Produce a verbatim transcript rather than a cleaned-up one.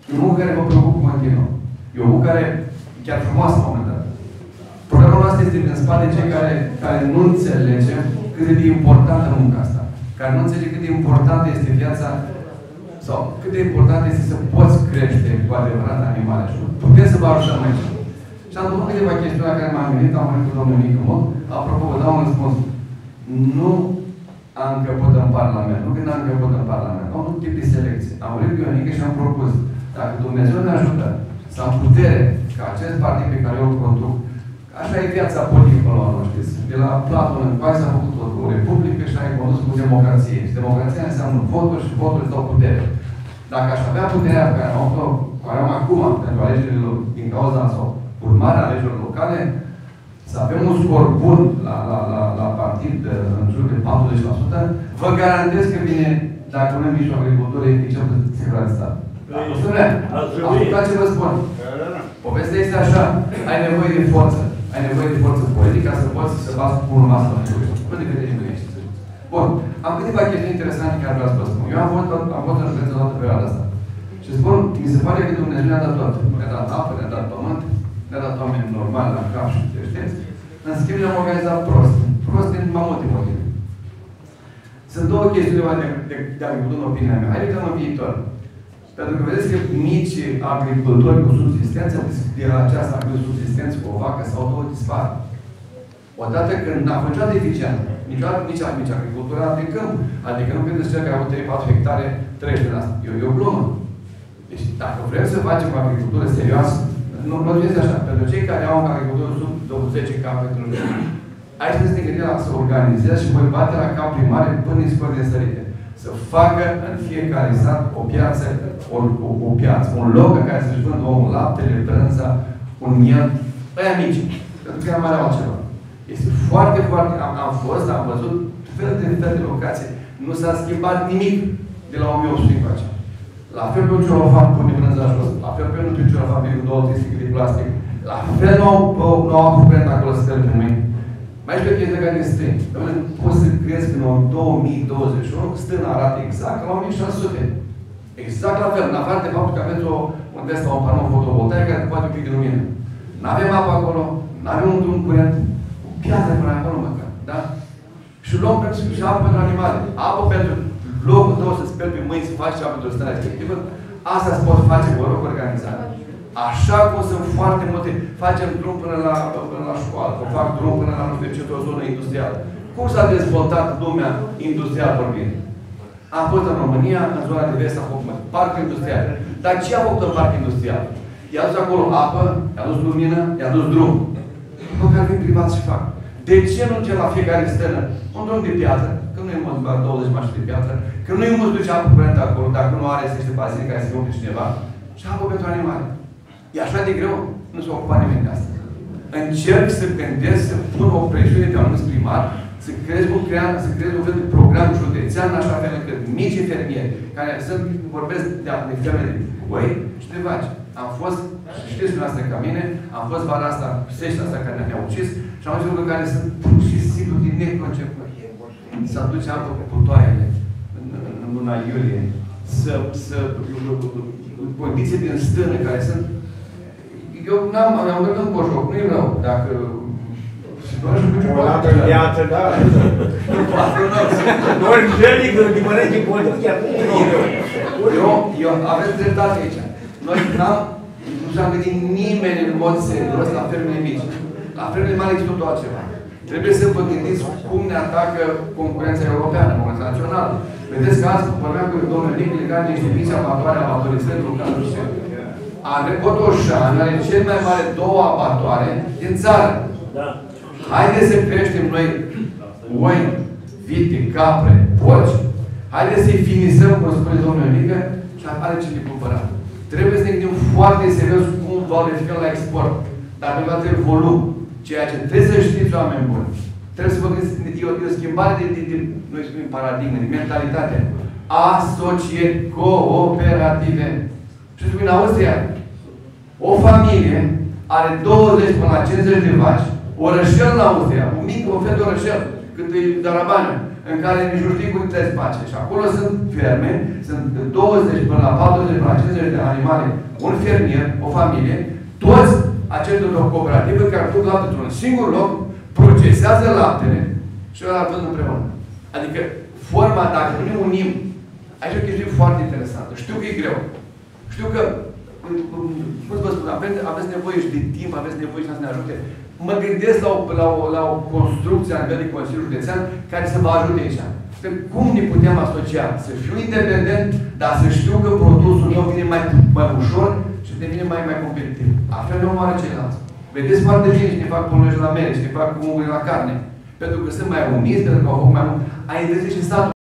E o muncă care mă preocupă continuu. E o muncă care e chiar frumoasă la un moment dat. Problema noastră este din spate cei care, care nu înțelegem cât de importantă munca asta. Care nu înțeleg cât de importantă este viața sau cât de important este să poți crește cu adevărat animale. Și putem să vă ajutăm aici. Și am făcut câteva chestiuni la care m-am gândit, am venit cu domnul Mică Mot. Apropo, vă dau un răspuns. Nu am încăput în Parlament. Nu când am încăput în Parlament. Am un tip de selecție. Am venit cu Ionică și am propus. Dacă Dumnezeu ne ajută să am putere ca acest partid pe care eu îl conduc, așa e viața politică la noi, știți. De la Platon încoace s-a făcut o, o republică și a condus cu democrație. Și democrația înseamnă voturi și voturi îți dau putere. Dacă aș avea puterea pe care am, care am acum pentru alegerile din cauza sau urmarea alegerilor locale, să avem un scor bun la, la, la, la partid de, în jur de patruzeci la sută, vă garantez că vine, dacă nu în mijlocul agriculturii, nici o secretară de stat. Ascultați ce vă spun. Povestea este așa. Ai nevoie de forță. Ai nevoie de forță politică ca să poți să bați cu urma asta. Nu de câte nu ești. Bun. Am câteva chestiuni interesante care vreau să vă spun. Eu am fost, am fost în județul toată perioada asta. Și spun, mi se pare că Dumnezeu ne-a dat tot. Ne-a dat apă, ne-a dat pământ, ne-a dat oameni normali la cap și creșteți. În schimb, ne-am organizat prost. Prost din mai multe motive. Sunt două chestiuni de, de, de agricultură în opinia mea. Hai că în viitor. Pentru că vedeți că mici agricultori cu subsistență, de la aceasta cu subsistență cu o vacă sau două dispar. Odată când n-a făcut eficient, niciodată nici, nici agricultura de câmp. Adică nu credeți cel care a avut trei patru hectare, treizeci la asta. E, e o glumă. Deci dacă vrem să facem o agricultură serioasă, nu mă gândesc așa. Pentru cei care au o agricultură sub zece cap pentru lume, aici trebuie să ne gândim la să organizez și voi bate la cap primare până în scor de sărite. Să facă în fiecare sat o piață, o, o, o piață, un loc în care să-și vândă omul laptele, brânza, un miel, ăia mici. Pentru că ea mai au altceva. Este foarte, foarte... Am, am fost, am văzut fel de fel de locații. Nu s-a schimbat nimic de la o mie opt sute încoace. La fel pe un ciorofan pune brânza jos. La fel pe un ciorofan pe două trei sticle de plastic. La fel nu au, nu au cuprent acolo să stări pe mâini. Mai ești pe chestia care este strâng. Dom'le, poți să crezi că în două mii douăzeci și unu stână arată exact ca la o mie șase sute. Exact la fel. În afară de faptul că aveți o, un test la un panou fotovoltaic care poate un pic de lumină. N-avem apă acolo, n-avem un drum curent, o piatră până acolo măcar. Da? Și luăm pentru și apă pentru animale. Apă pentru locul tău să speli pe mâini, să faci ceva pentru starea respectivă. Asta se poate face cu o loc organizat. Așa cum sunt foarte multe, facem drum până la, până la școală, o fac drum până la nu știu ce, o zonă industrială. Cum s-a dezvoltat lumea industrial vorbind? Am fost în România, în zona de vest, a făcut parc industrial. Dar ce a făcut în parc industrial? I-a dus acolo apă, i-a dus lumină, i-a dus drum. După care vin privați și fac. De ce nu duce la fiecare stână un drum de piatră, că nu e mult doar douăzeci mașini de piatră, că nu e mult duce apă curent acolo, dacă nu are să niște bazine care să umple cineva, și apă pentru animale. E așa de greu, nu se ocupa nimeni de asta. Încerc să gândesc, să pun o presiune pe anumit primar, să creez un, să creez un fel de program județean, în așa fel încât mici fermieri, care sunt, vorbesc de, de ferme de boi și de vaci. Am fost, știți dumneavoastră ca mine, am fost vara asta, seșta asta care ne-a ucis, și am văzut lucruri care sunt pur și simplu din neconceput. Să aduce apă pe putoaiele în, în, în luna iulie, să, să condiții din stână care sunt. Eu n-am, am văzut în cojoc, nu e rău, dacă... O dată în viață, da. Ori jelic, din mănânci în cojoc, chiar nu e rău. Eu, aveți dreptate aici. Noi n-am, nu s-am gândit nimeni în mod serios la fermele mici. La fermele mari există tot altceva. Trebuie să vă gândiți cum ne atacă concurența europeană, concurența națională. Vedeți că azi vorbeam cu domnul Nicu legat de niște mici abatoare, abatorii străini, locale și Andrei Botoșani are cel mai mare două abatoare din țară. Da. Haideți să creștem noi oi, vite, capre, porci. Haideți să-i finisăm, cum spune domnul Nică, și are ce de cumpărat. Trebuie să ne gândim foarte serios cum valorificăm la export. Dar pe toate volum. Ceea ce trebuie să știți, oameni buni. Trebuie să vă gândiți, e o, e o schimbare de, de, de, noi spunem paradigme, de mentalitate. Asocieri cooperative. Și în Austria, o familie are douăzeci până la cincizeci de vaci, orășel în Austria, un mic, un fel de orășel, cât e Darabaniu, în care nici nu știi cum te face. Și acolo sunt ferme, sunt douăzeci până la patruzeci până la cincizeci de animale, un fermier, o familie, toți acești o cooperativă care duc lapte într-un singur loc, procesează laptele și ăla vând împreună. Adică forma, dacă nu ne unim, aici e o chestie foarte interesantă. Știu că e greu. Știu că, cum vă spun, aveți nevoie și de timp, aveți nevoie și să ne ajute. Mă gândesc la o, la o, la o construcție la nivel de Consiliul Județean care să vă ajute aici. Cum ne putem asocia? Să fiu independent, dar să știu că produsul meu vine mai, mai ușor și devine mai, mai competitiv. Altfel nu omoară ceilalți. Vedeți foarte bine și ne fac ponoși la mere, și ne fac cu unguri la carne. Pentru că sunt mai uniți, pentru că au făcut mai mult. A investit și statul